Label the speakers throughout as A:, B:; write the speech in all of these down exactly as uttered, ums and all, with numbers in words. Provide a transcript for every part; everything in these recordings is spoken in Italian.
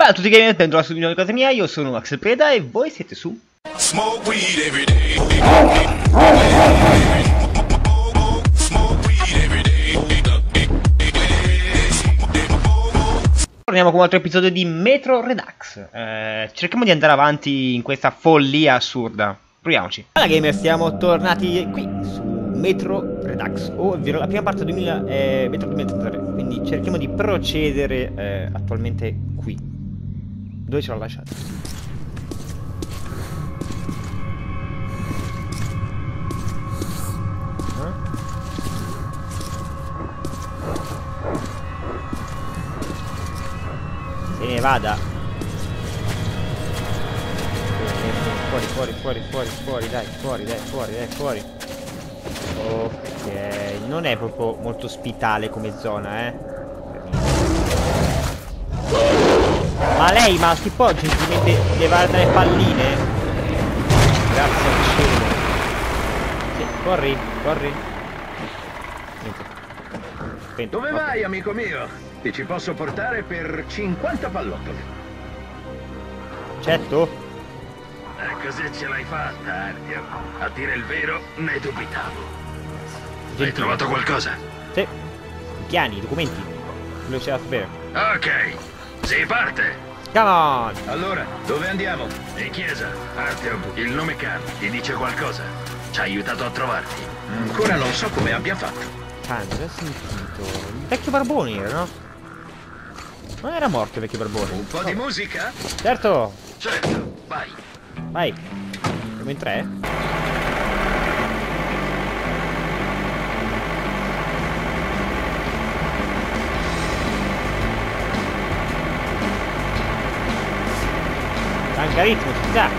A: Ciao a tutti gamer, bentornati su video di casa mia, io sono Max Preda e voi siete su Torniamo con un altro episodio di Metro Redux. eh, Cerchiamo di andare avanti in questa follia assurda. Proviamoci. Allora gamer, siamo tornati qui su Metro Redux, ovvero la prima parte duemila, eh, Metro duemilatrentatré. Quindi cerchiamo di procedere eh, attualmente qui. Dove ce l'ho lasciato? Eh? Se ne vada. Fuori, fuori, fuori, fuori, fuori, dai, fuori, dai, fuori, dai, fuori. Ok, non è proprio molto ospitale come zona, eh. Ma lei, ma si può gentilmente levare dalle palline? Grazie al cielo. Sì, corri, corri. Niente. Spento.
B: Dove
A: Okay.
B: vai, amico mio? Ti ci posso portare per cinquanta pallottole.
A: Certo.
B: E così ce l'hai fatta, Artyom. A dire il vero, ne dubitavo.
A: Gentile.
B: Hai trovato qualcosa?
A: Sì. I piani, i documenti. Quello c'è da sapere.
B: Ok, si parte.
A: Come on!
B: Allora, dove andiamo? In chiesa. Artyom, il nome Khan ti dice qualcosa? Ci ha aiutato a trovarti? Ancora non so come abbia fatto.
A: Khan, l'ho sentito. Il vecchio barbone era, no? Non era morto il vecchio barbone.
B: Un po' di musica?
A: Certo!
B: Certo, vai.
A: Vai! Siamo in tre? Manca ritmo, ci sta!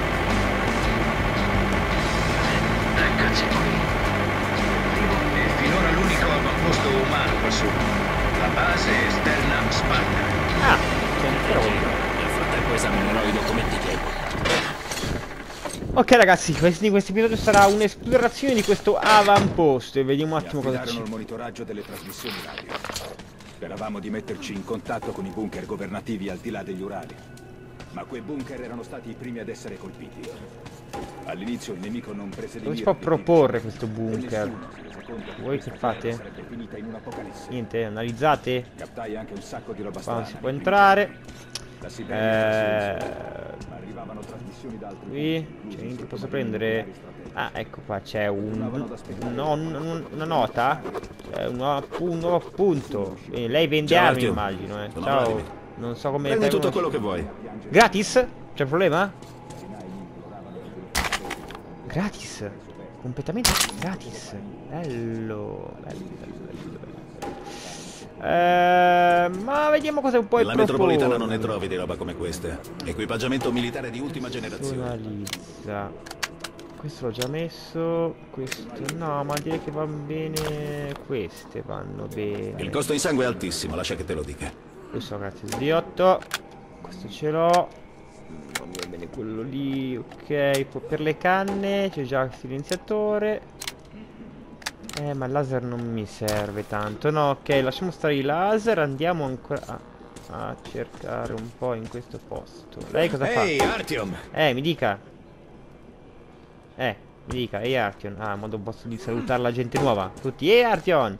B: Eccoci qui. E finora l'unico avamposto umano qua su. La base Sternam Sparta.
A: Ah! C'è un intero volume.
C: Nel frattempo esaminerò i documenti che hai portato.
A: Ok ragazzi, questo di questo episodio sarà un'esplorazione di questo avamposto e vediamo un attimo cosa c'è.
D: il monitoraggio delle trasmissioni radio. Speravamo di metterci in contatto con i bunker governativi al di là degli Urali. Ma quei bunker erano stati i primi ad essere colpiti. All'inizio il nemico non prese di
A: Dove si
D: mira
A: può
D: gli
A: proporre
D: obiettivi.
A: questo bunker?
D: E nessuno si rese conto che
A: Voi che
D: questa guerra
A: fate?
D: sarebbe finita in un'apocalisse.
A: Niente, analizzate.
D: Captai anche un sacco di roba
A: Qua
D: strana.
A: non si può entrare.
D: Da Siberia
A: Eh...
D: ma arrivavano trasmissioni da altri
A: Qui
D: punti,
A: c'è
D: inclusi
A: niente, posso
D: sottomarini
A: prendere.
D: militari
A: Ah, ecco qua c'è un, no, un- una nota. C'è un, appu- un nuovo appunto. Eh, lei vende
C: Ciao,
A: armi,
C: Artyom.
A: immagino. Eh.
C: Sono
A: Ciao.
C: Vladimir.
A: Non so come.
C: Prendi
A: fai
C: tutto
A: uno-
C: quello che vuoi.
A: Gratis? C'è problema? Gratis. Completamente gratis. Bello. Bello, bello, bello, bello. Eh, ma vediamo cosa puoi
C: Nella
A: proporre.
C: metropolitana non ne trovi di roba come queste. Equipaggiamento militare di ultima generazione.
A: Personalizza. Questo l'ho già messo. Questo no, ma direi che vanno bene. Queste vanno bene.
C: Il costo in sangue è altissimo, lascia che te lo dica.
A: Questo grazie di otto. Questo ce l'ho. Non mi va bene quello lì. Ok, poi per le canne c'è già il silenziatore. Eh, ma il laser non mi serve tanto. No, ok, lasciamo stare i laser. Andiamo ancora a, a cercare un po' in questo posto. Lei cosa
D: Ehi,
A: fa?
D: Artyom!
A: Eh, mi dica. Eh, mi dica, ehi Artyom. Ah, modo posso di salutare la gente nuova. Tutti, ehi Artyom.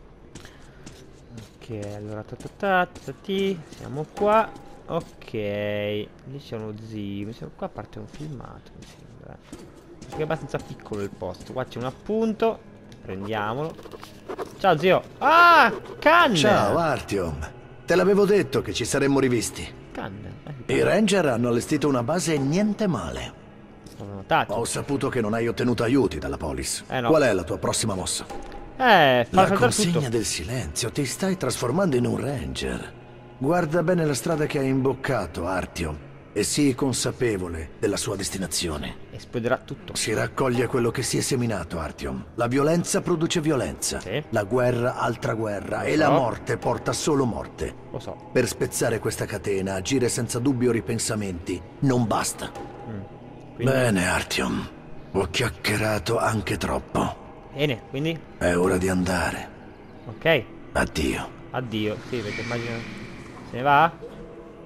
A: Ok, allora ta ta ta ta ti. Siamo qua. Ok, lì c'è uno zio. Mi sembra qua parte un filmato, mi sembra. Perché è abbastanza piccolo il posto. Qua c'è un appunto. Prendiamolo. Ciao zio. Ah, Khan.
E: Ciao Artyom, te l'avevo detto che ci saremmo rivisti.
A: Khan. Eh,
E: I Ranger hanno allestito una base niente male.
A: L'ho notato.
E: Ho saputo che non hai ottenuto aiuti dalla Polis.
A: Eh, no.
E: Qual è la tua prossima mossa?
A: Eh, fa
E: La
A: saltare
E: consegna
A: tutto.
E: del silenzio, ti stai trasformando in un Ranger. Guarda bene la strada che hai imboccato, Artyom, e sii consapevole della sua destinazione.
A: Esploderà tutto.
E: Si raccoglie quello che si è seminato, Artyom. La violenza produce violenza.
A: Sì.
E: La guerra altra guerra.
A: Lo
E: E
A: so.
E: la morte porta solo morte.
A: Lo so.
E: Per spezzare questa catena, agire senza dubbi o ripensamenti, non basta.
A: Quindi,
E: Bene, Artyom. Ho chiacchierato anche troppo.
A: bene, quindi.
E: È ora di andare.
A: Ok.
E: Addio.
A: Addio. Sì, perché immagino. Se ne va?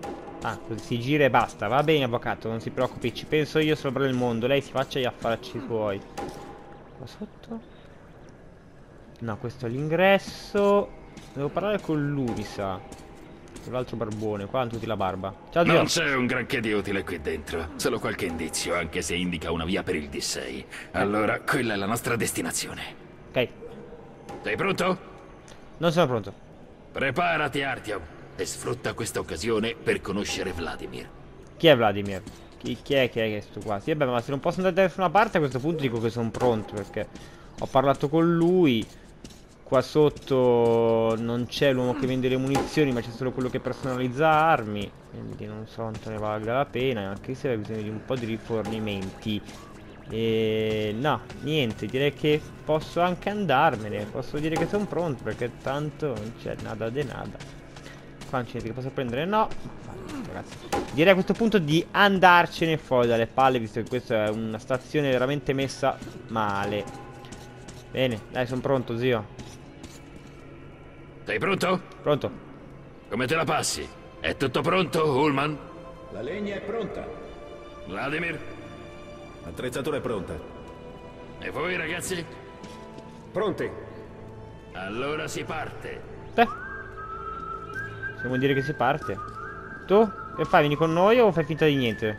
A: Ah, così si gira e basta. Va bene, avvocato, non si preoccupi, ci penso io, salvare il mondo. Lei si faccia gli affarci suoi. Qua sotto? No, questo è l'ingresso. Devo parlare con lui, mi sa. Con l'altro barbone, qua hanno tutti la barba. Ciao, zio.
B: Non c'è un granché di utile qui dentro. Solo qualche indizio, anche se indica una via per il D sei. Allora, quella è la nostra destinazione.
A: Ok.
B: Sei pronto?
A: Non sono pronto.
B: Preparati, Artyom. E sfrutta questa occasione per conoscere Vladimir.
A: Chi è Vladimir? Chi, chi è che è questo qua? Sì, vabbè, ma se non posso andare da nessuna parte a questo punto dico che sono pronto, perché ho parlato con lui. Qua sotto non c'è l'uomo che vende le munizioni, ma c'è solo quello che personalizza armi. Quindi non so quanto ne valga la pena, anche se hai bisogno di un po' di rifornimenti. E no, niente, direi che posso anche andarmene. Posso dire che sono pronto, perché tanto non c'è nada de nada. Qua non c'è niente che posso prendere, no. Ragazzi, direi a questo punto di andarcene fuori dalle palle, visto che questa è una stazione veramente messa male. Bene, dai, sono pronto, zio.
B: Sei pronto?
A: Pronto?
B: Come te la passi? È tutto pronto, Ullman?
D: La legna è pronta.
B: Vladimir?
C: L'attrezzatura è pronta.
B: E voi, ragazzi?
F: Pronti?
B: Allora si parte.
A: Beh, possiamo dire che si parte. Tu? Che fai? Vieni con noi o fai finta di niente?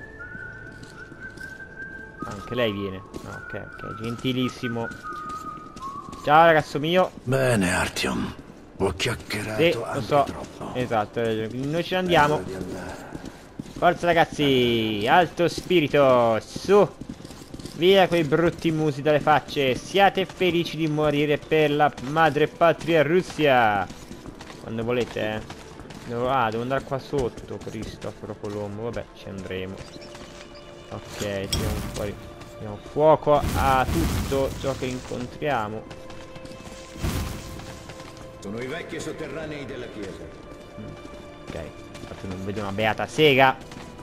A: Anche lei viene. No, ok, ok, gentilissimo. Ciao ragazzo mio.
E: Bene, Artyom. Ho chiacchierato
A: Sì, lo
E: anche
A: so.
E: troppo.
A: Esatto, quindi noi ce ne andiamo.
E: Di andare.
A: Forza ragazzi, alto spirito, su. Via quei brutti musi dalle facce. Siate felici di morire per la madre patria Russia. Quando volete, eh. Devo, ah, devo andare qua sotto, Cristoforo Colombo. Vabbè, ci andremo. Ok, tiriamo fuori. Diamo fuoco a tutto ciò che incontriamo.
D: Sono i vecchi sotterranei della chiesa.
A: Ok, infatti non vedo una beata sega.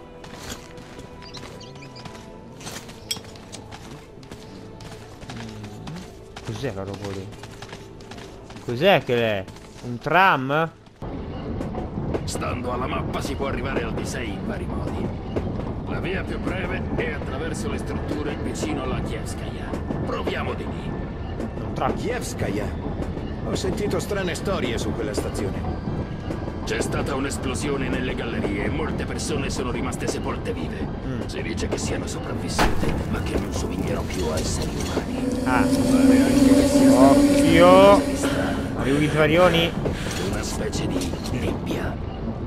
A: Cos'è la roba lì? Cos'è che è? Un tram?
B: Stando alla mappa si può arrivare al D sei in vari modi. La via più breve è attraverso le strutture vicino alla Kievskaya. Proviamo di lì.
A: Un tram.
F: Kievskaya. Ho sentito strane storie su quella stazione.
B: C'è stata un'esplosione nelle gallerie e molte persone sono rimaste sepolte vive.
A: Mm.
B: Si dice che siano sopravvissute, ma che non somigliano più a esseri umani.
A: Ah,
B: Pare anche che sia stato
A: occhio.
B: di strada.
A: Avevo i svarioni.
B: Una specie di nebbia.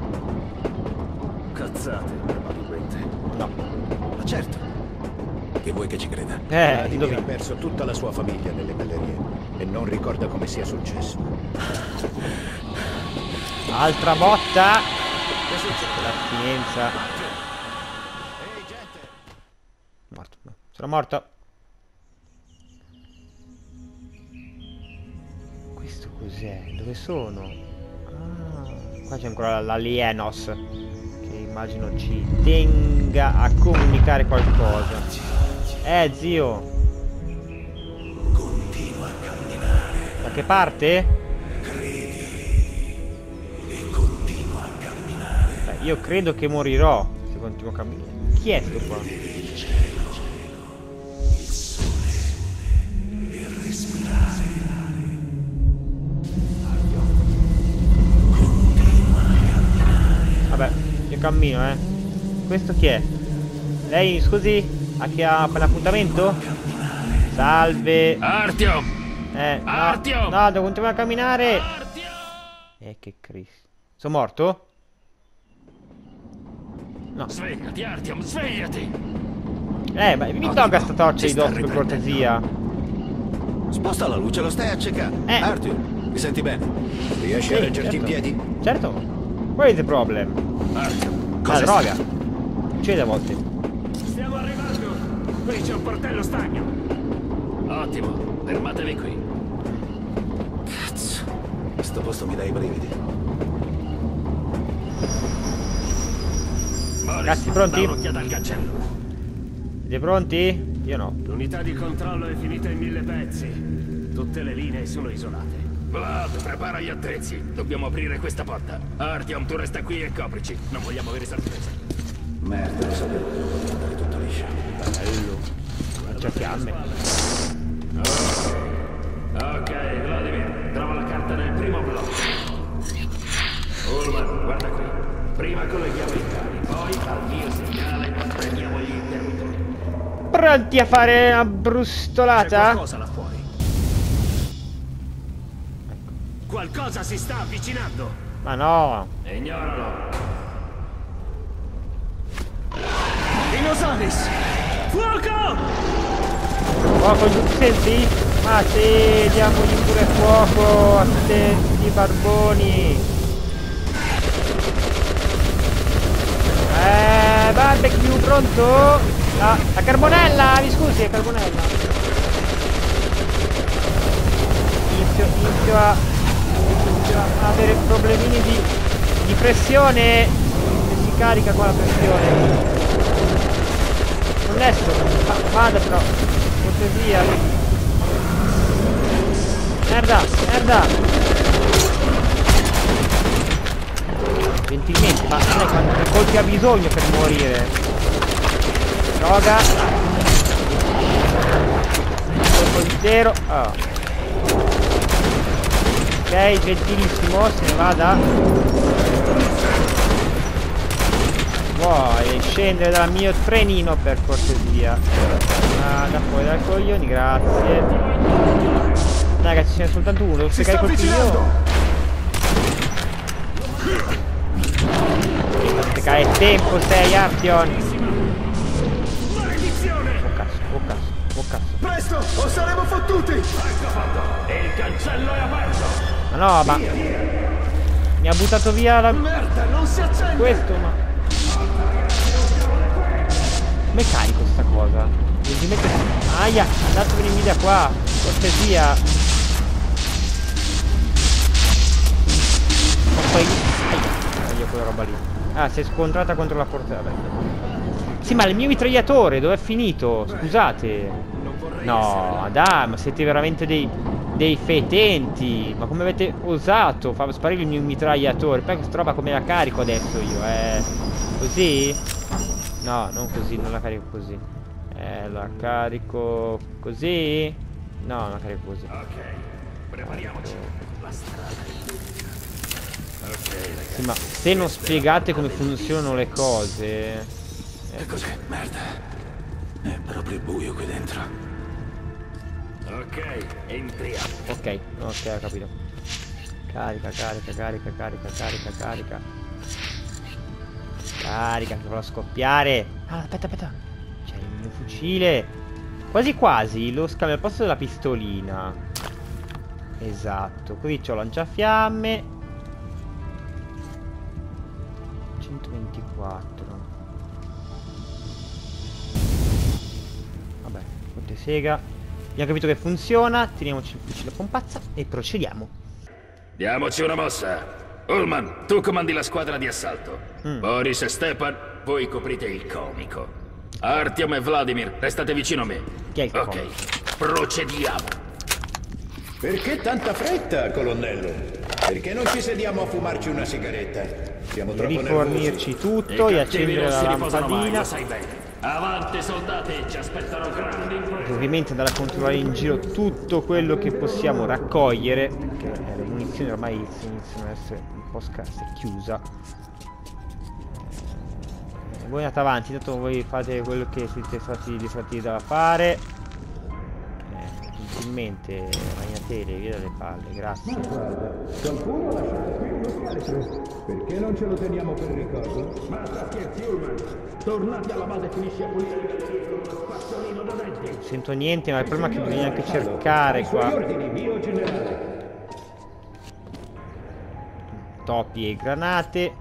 F: Cazzate, probabilmente.
A: No.
F: Ma certo,
C: Che vuoi che ci creda?
A: Eh,
F: Vladimir ha
A: indovina.
F: perso tutta la sua famiglia nelle gallerie e non ricorda come sia successo.
A: Altra botta. L'astinenza. Morto. No. Sono morto. Questo cos'è? Dove sono? Ah, qua c'è ancora l'alienos, che immagino ci tenga a comunicare qualcosa. Eh, zio.
E: Continua a camminare.
A: Da che parte?
E: E continua a camminare.
A: Beh, io credo che morirò se continuo a camminare. Chi è sto qua?
E: Il cielo, il sole e respirare. Continua a camminare.
A: Vabbè, io cammino, eh. Questo chi è? Lei, scusi? A chi ha un appuntamento? Salve.
B: Artyom!
A: Eh, no,
B: Artyom!
A: no, devo continuare a camminare.
B: Artyom!
A: Eh, che Cristo. Sono morto? No.
B: Svegliati, Artyom, svegliati!
A: Eh, ma mi tolga sta torcia di
B: Ci sta
A: dosso per cortesia.
C: Sposta la luce, lo stai accecando.
A: Eh.
C: Artyom, ti senti bene?
F: Riesci
A: Sì,
F: a reggerti in
A: certo.
F: piedi?
A: Certo. Qual è il problema?
B: Artyom,
A: La
B: cosa
A: droga.
B: sta-
A: Succede a volte.
F: Stiamo arrivando! Qui c'è un portello stagno!
B: Ottimo, fermatevi qui.
C: Cazzo, questo posto mi dà i brividi.
B: Boris,
A: Ragazzi, pronti?
B: dà un'occhiata al cancello.
A: Siete pronti? Io no.
G: L'unità di controllo è finita in mille pezzi. Tutte le linee sono isolate.
B: Vlad, prepara gli attrezzi. Dobbiamo aprire questa porta. Artyom, tu resta qui e coprici. Non vogliamo avere sorprese.
F: Merda, lo sapevo che non poteva andare tutto liscio.
A: Bello. Lanciafiamme.
B: Ok, Vladimir, trova la carta nel primo blocco. Ullman, guarda qui. Prima colleghiamo i cavi, poi al mio segnale premiamo gli interruttori.
A: Pronti a fare una brustolata?
B: C'è qualcosa là fuori. Qualcosa si sta avvicinando.
A: Ma no.
B: Ignoralo. Dinosaurus! Fuoco!
A: Fuoco giù, senti? Ma sì, diamogli pure fuoco a questi barboni. Eh, barbecue pronto? Ah, la carbonella, mi scusi, la carbonella. Inizio, inizio a, inizio a avere problemini di, di pressione. E si carica qua la pressione. Connesso, va, vada però, cortesia. Merda, merda. Gentilmente, ma sai quanti colpi ha bisogno per morire? Droga. Colpo intero. Oh. Ok, gentilissimo, se ne vada. Vuoi scendere dal mio trenino per cortesia? Ah, da fuori dai coglioni, grazie. Ragazzi, ce n'è soltanto uno, devo spiegare col figlio. È tempo sei, Artyom. Oh cazzo, oh cazzo, oh cazzo.
D: Presto, o saremo fottuti!
B: Ecco fatto! E il cancello è aperto!
A: Ma no, ma mi ha buttato via la...
D: Merda, non si accende!
A: Questo, ma... Come carico sta cosa? Devi mettere... Aia, andatevene via da qua, cortesia. Ma poi... Aia, aia quella roba lì. Ah, si è scontrata contro la porta. Vabbè. Sì, ma il mio mitragliatore dove è finito? Scusate. No, dai, ma siete veramente dei, dei fetenti. Ma come avete osato far sparire il mio mitragliatore? Poi questa roba come la carico adesso io, eh? Così? No, non così, non la carico così. Eh, la carico così? No, non la carico così.
B: Ok, prepariamoci. La strada. Ok,
A: sì, ma se non spiegate come funzionano le cose...
C: Che cos'è? Merda. È proprio buio qui dentro.
B: Ok, entriamo.
A: Ok, ok, ho capito. Carica, carica, carica, carica, carica, carica. Carica, che farò scoppiare. Ah, aspetta, aspetta. C'è il mio fucile. Quasi quasi lo scambio al posto della pistolina. Esatto, qui c'ho lanciafiamme. centoventiquattro. Vabbè, ponte sega. Abbiamo capito che funziona. Teniamoci il fucile a pompazza e procediamo.
B: Diamoci una mossa. Ullman, tu comandi la squadra di assalto.
A: Mm.
B: Boris e Stepan, voi coprite il comico. Artyom e Vladimir, restate vicino a me.
A: Chi è il
B: Ok,
A: comico?
B: procediamo.
F: Perché tanta fretta, colonnello? Perché non ci sediamo a fumarci una sigaretta? Siamo troppo nervosi.
A: Rifornirci tutto e accendere la lampadina.
B: Sai bene. Avanti soldati, ci aspettano grandi imprese.
A: Ovviamente andare a controllare in giro tutto quello che possiamo raccogliere, perché le munizioni ormai iniziano ad essere un po' scarse, chiusa. Eh, voi andate avanti, intanto voi fate quello che siete stati distratti da fare. Eh, gentilmente ragnatele via dalle palle, grazie.
F: Qualcuno lascia qui uno scheletro. Perché non ce lo teniamo per ricordo?
B: Ma sacchetti, Ullman. Tornate alla base e finisci a pulire le gallerie con uno spazzolino da denti.
A: Non sento niente, ma il problema è che bisogna anche cercare qua.
F: Ordini, mio generale.
A: Topi e granate. Eh,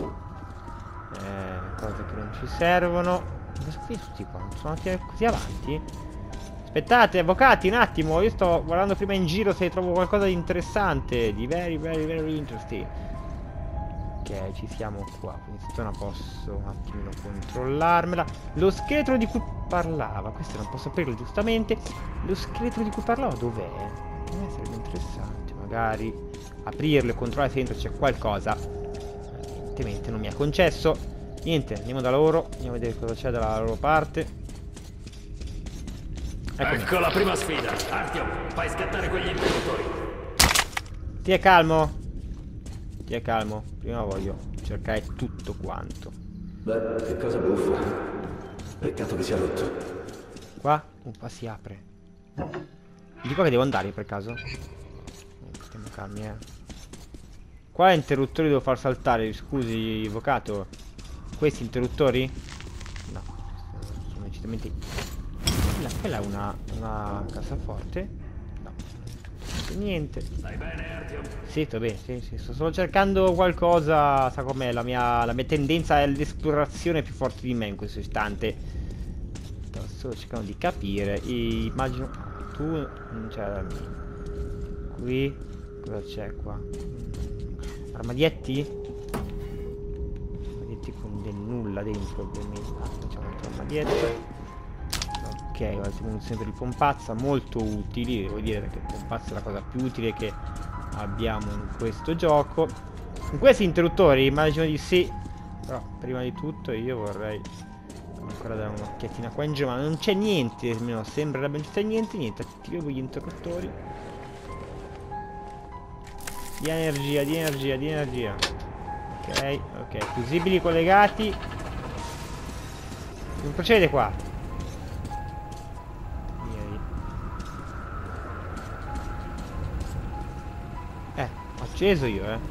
A: cose che non ci servono. Cosa sono tutti qua? Sono andati così avanti? Aspettate, avvocati, un attimo. Io sto guardando prima in giro se trovo qualcosa di interessante. Di very, very, very interesting. Ok, ci siamo qua. Quindi questa zona posso un attimino controllarmela. Lo scheletro di cui parlava. Questo non posso aprirlo giustamente. Lo scheletro di cui parlava dov'è? Eh, sarebbe interessante magari. magari aprirlo e controllare se dentro c'è qualcosa. Evidentemente non mi ha concesso. Niente, andiamo da loro, andiamo a vedere cosa c'è dalla loro parte. Eccomi.
B: Ecco la prima sfida. Artyom, fai scattare quegli interruttori.
A: Ti è calmo? Ti è calmo? Prima voglio cercare tutto quanto.
G: Beh, che cosa buffa. Peccato che sia rotto.
A: Qua? Uh, qua si apre. Di qua che devo andare per caso? Stiamo calmi, eh. Qua interruttori devo far saltare. Scusi, avvocato. Questi interruttori? No, sono decisamente. Quella, quella è una, una cassaforte? No, niente.
B: Stai bene, Artyom?
A: Sì, sto bene, sì, sì. Sto solo cercando qualcosa. Sa com'è? La mia, la mia tendenza è l'esplorazione più forte di me in questo istante. Sto solo cercando di capire. E immagino. Tu non c'è. Qui. Cosa c'è qua? Armadietti? Armadietti con del nulla dentro, ovviamente. Ah, facciamo un altro armadietto. Ok, altre munizioni per il pompazza, molto utili, devo dire che il pompazza è la cosa più utile che abbiamo in questo gioco. In questi interruttori immagino di sì. Però prima di tutto io vorrei ancora dare un'occhiatina qua in giù, ma non c'è niente, almeno sembrerebbe non c'è niente, niente, attiviamo gli interruttori. Di energia, di energia, di energia. Ok, ok, fusibili collegati. Non procede qua. Via. Eh, ho acceso io, eh.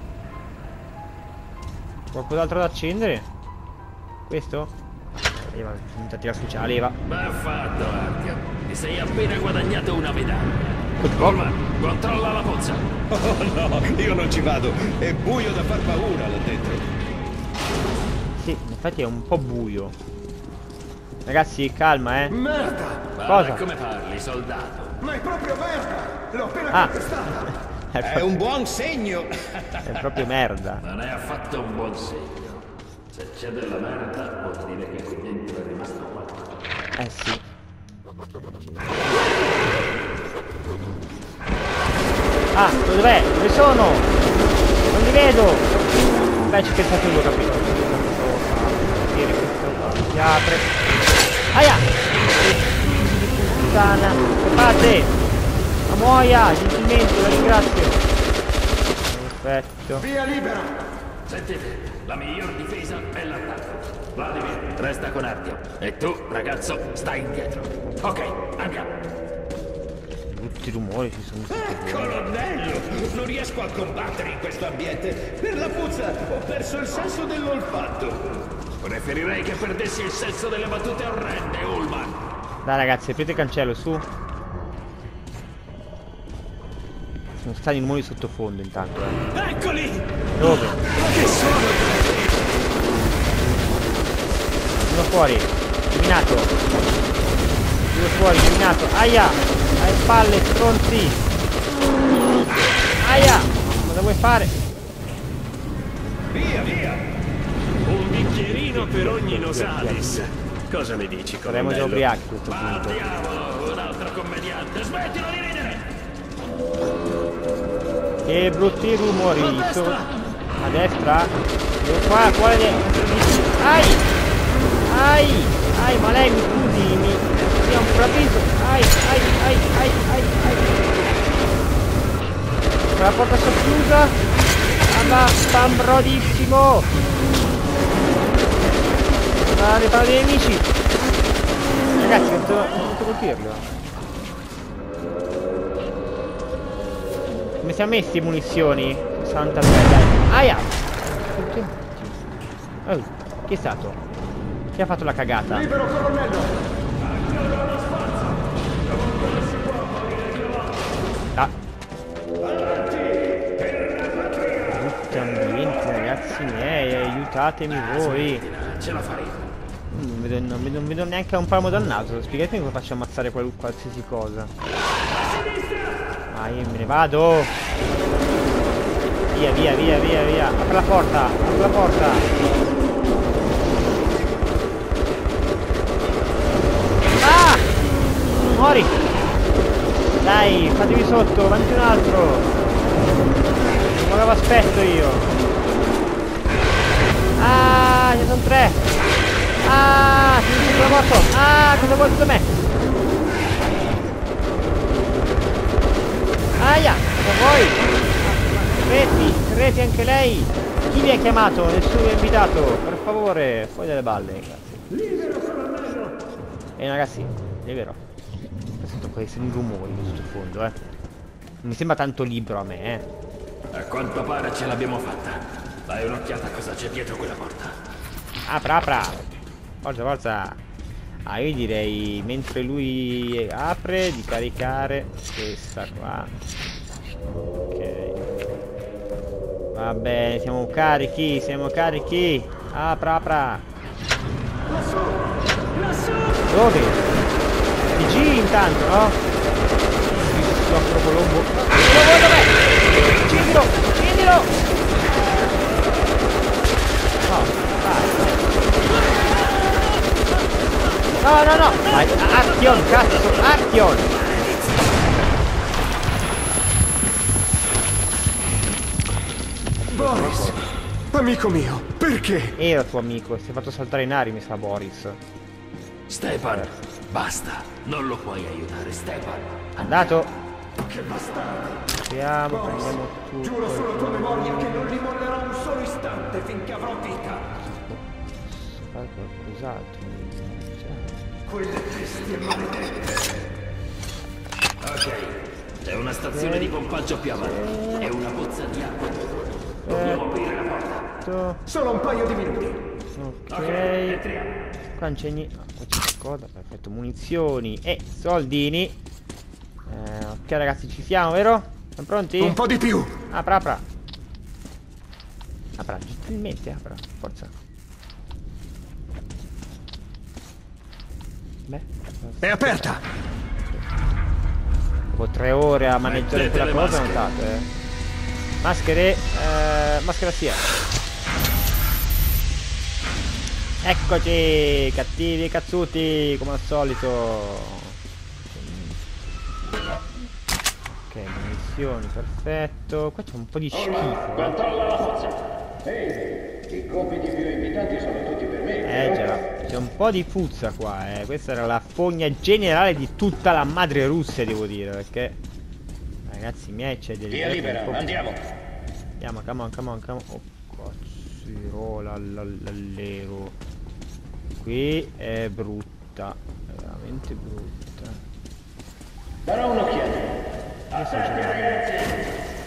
A: Qualcos'altro da accendere? Questo? Leva, finita a tirare su, c'è la leva.
B: Ben fatto, Artyom. Ti sei appena guadagnato una medaglia. Orman, controlla la pozza.
F: Oh no, io non ci vado. È buio da far paura là dentro.
A: Sì, in effetti è un po' buio. Ragazzi, calma, eh.
H: Merda!
A: Cosa?
B: Come parli, soldato?
H: Ma è proprio merda! L'ho appena
A: Ah.
H: calpestata!
A: È,
F: È
A: proprio,
F: un buon segno.
A: è proprio merda.
B: Non è affatto un buon segno. Se c'è della merda, vuol dire che qui dentro è rimasto qualcosa.
A: Eh sì. Ah, dov'è? Dove sono? Non li vedo! Beh, ci pensate io, ho capito. Dire questo qua. Si apre. Aia! Puttana! Scopate! Ma muoia! Gentilmente, la ringrazio. Perfetto.
H: Via libera!
B: Sentite, la miglior difesa è l'attacco. Vladimir, resta con Artyom. E tu, ragazzo, stai indietro. Ok, andiamo.
A: Brutti rumori ci sono.
F: Eh, colonnello, non riesco a combattere in questo ambiente. Per la puzza ho perso il senso dell'olfatto.
B: Preferirei che perdessi il senso delle battute orrende, Ullman.
A: Dai ragazzi, aprite il cancello, su. Sono stati i rumori sottofondo intanto, eh.
B: Eccoli!
A: Dove?
B: Che sono?
A: Uno fuori, eliminato. Due fuori, eliminato. Aia! Alle spalle, stronzi! Aia! Cosa vuoi fare?
F: Via, via.
I: Un bicchierino per ogni Nosalis. Cosa ne dici,
A: Saremo già
I: colonnello?
A: ubriachi a questo
B: Ma
A: punto.
B: diavolo, un altro commediante. Smettila di ridere!
A: Che brutti rumori. So... A destra? Dove qua? Quale destra? Ai! Ai! Ai, ma lei mi scusi, mi... mi ha un fraviso. Ai, ai, ai, ai, ai, ai. Con la porta socchiusa. Alla spambrodissimo. Guardate, parla dei nemici. Ragazzi, ho dovuto colpirlo. Come siamo messi munizioni? sessantatré, dai. Aia! Oh, chi è stato? Chi ha fatto la cagata?
H: Libero, colonnello!
A: Ah. Brutti ambienti, ragazzi miei, aiutatemi voi.
B: Ce la fai.
A: Non vedo, non vedo, non vedo neanche un palmo dal naso. Spiegatemi come faccio a ammazzare qual qualsiasi cosa. Ah, io me ne vado. Via, via, via, via, via. Apri la porta, apri la porta. Ah! Muori! Dai, fatevi sotto, avanti un altro. Dove aspetto io? Ah, ce sono tre. Ah, si sono morto. Ah, cosa vuoi da me? Aia, cosa vuoi? Creti, creti anche lei. Chi vi ha chiamato? Nessuno vi ha invitato. Per favore, fuori dalle balle, ragazzi. E ragazzi, è vero. Sento questi rumori in sottofondo, eh. Non mi sembra tanto libero a me, eh.
B: A quanto pare ce l'abbiamo fatta. Dai un'occhiata a cosa c'è dietro quella porta.
A: Apra, apra. Forza, forza. Ah, io direi, mentre lui apre, di caricare questa qua. Ok. Va bene, siamo carichi, siamo carichi. Apra, apra. Dove? T G intanto, no? Soffro Colombo. Lo vuoi dov'è? Scendilo! Scendilo! No, vai. No, no, no! Vai, Action, cazzo! Action!
H: Boris! Amico mio, perché?
A: Era tuo amico, si è fatto saltare in aria, mi sa Boris.
B: Stepan, basta. Non lo puoi aiutare, Stepan.
A: Andato!
H: Che bastardo!
A: Andiamo, prendiamo tutto.
H: Giuro sulla tua memoria che non li mollerò un solo istante finché avrò vita.
A: Fare qualcos'altro.
H: Quelle bestie maledette.
B: Ok, c'è una stazione di pompaggio più avanti. È una pozza di acqua. Dobbiamo aprire la porta.
H: Solo un paio di minuti.
A: Ok.
B: Entriamo.
A: Qua non c'è niente. No, qua c'è qualcosa. Perfetto, munizioni e soldini. Eh, ok ragazzi, ci siamo, vero? Siamo pronti?
H: Un po' di più.
A: Apra, apra. Apra, gentilmente apra. Forza. Beh.
H: È aperta.
A: Dopo tre ore a maneggiare
B: Mettete
A: quella
B: le
A: cosa,
B: maschere.
A: notate, eh. Maschere, eh, maschera sia. Eccoci, cattivi e cazzuti, come al solito. Ok, munizioni, perfetto. Qua c'è un po' di schifo. Eh.
F: Controlla la forza. Ehi, i compiti più invitati sono tutti per me.
A: Eh già, c'è un po' di puzza qua, eh. Questa era la fogna generale di tutta la madre Russia, devo dire, perché ragazzi miei c'è del...
F: Via libera, andiamo.
A: Andiamo, come on, come on, come on. Oh cazzirola, l'allero. Qui è brutta, è veramente brutta.
F: Darò un'occhiata. Aspetta, ragazzi.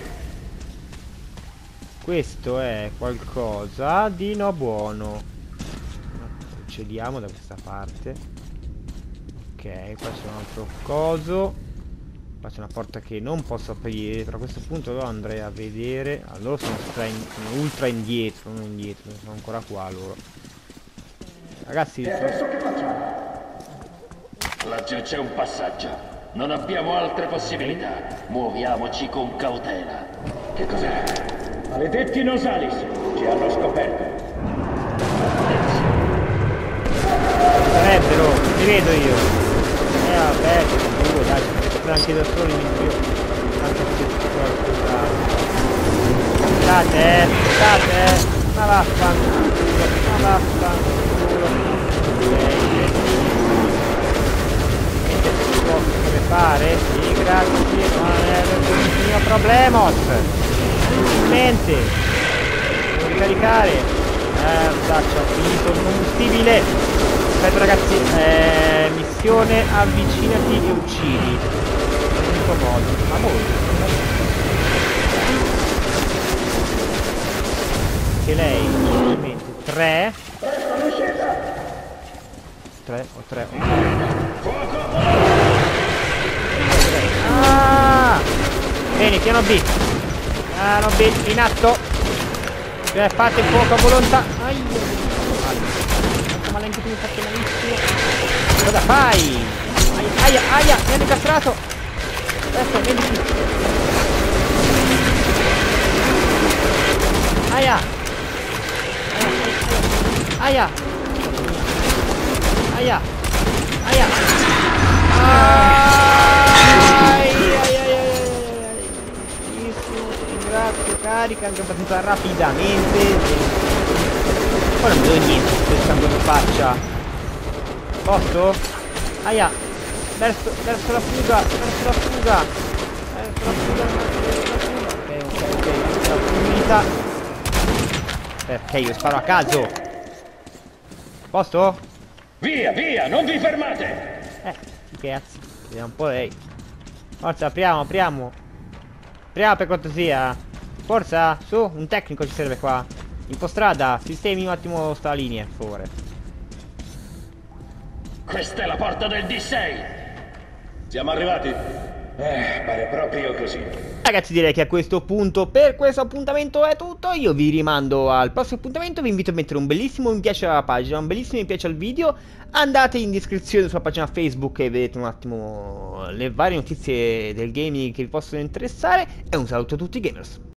A: Questo è qualcosa di no buono. Procediamo da questa parte. Ok, qua c'è un altro coso. Qua c'è una porta che non posso aprire. Però a questo punto lo andrei a vedere. Allora sono, in, sono ultra indietro, non indietro, sono ancora qua loro. Ragazzi,
F: E adesso che facciamo? Laggiù c'è un passaggio. Non abbiamo altre possibilità. Muoviamoci con cautela. Che cos'è? Maledetti Nosalis ci hanno scoperto.
A: sarebbero, li vedo io. Eh vabbè, due, dai, sono anche da soli io. Anche se state, eh, state, eh. Ma vaffanculo, ma vaffanculo. Niente si può fare? Sì, grazie, non è il mio problema. Mente. Devo ricaricare. Eh, daccia, ho finito il combustibile. Aspetta ragazzi, eh, missione avvicinati e uccidi. L'unico modo. Ma voi? Che lei, ovviamente, tre. Tre, o tre, o ah! Bene, piano B. Piano B, in atto. Eh, fate fuoco a volontà. Ai, quanto male anche tu mi fate malissimo. Cosa fai? Aia, aia, aia, mi hanno incastrato. Adesso, vieni qui. Aia. Aia. Aia. Aia. Ai, ai, ai, ai, ai, ai. Grazie. carica anche abbastanza rapidamente. Poi non vedo niente su quel sangue in faccia. Posto? Aia, verso, verso la fuga, verso la fuga, verso la fuga, verso la fuga. Ok, ok, ok, la fugita. Perché io sparo a caso? Posto?
F: Via, via, non vi fermate!
A: Eh, che cazzo, vediamo un po' lei. Forza, apriamo, apriamo. Apriamo per quanto sia. Forza, su, un tecnico ci serve qua. Infostrada, sistemi un attimo sta linea, per favore.
F: Questa è la porta del D sei. Siamo arrivati? Eh, pare proprio così.
A: Ragazzi, direi che a questo punto, per questo appuntamento è tutto. Io vi rimando al prossimo appuntamento. Vi invito a mettere un bellissimo mi piace alla pagina, un bellissimo mi piace al video. Andate in descrizione sulla pagina Facebook e vedete un attimo le varie notizie del gaming che vi possono interessare. E un saluto a tutti i gamers.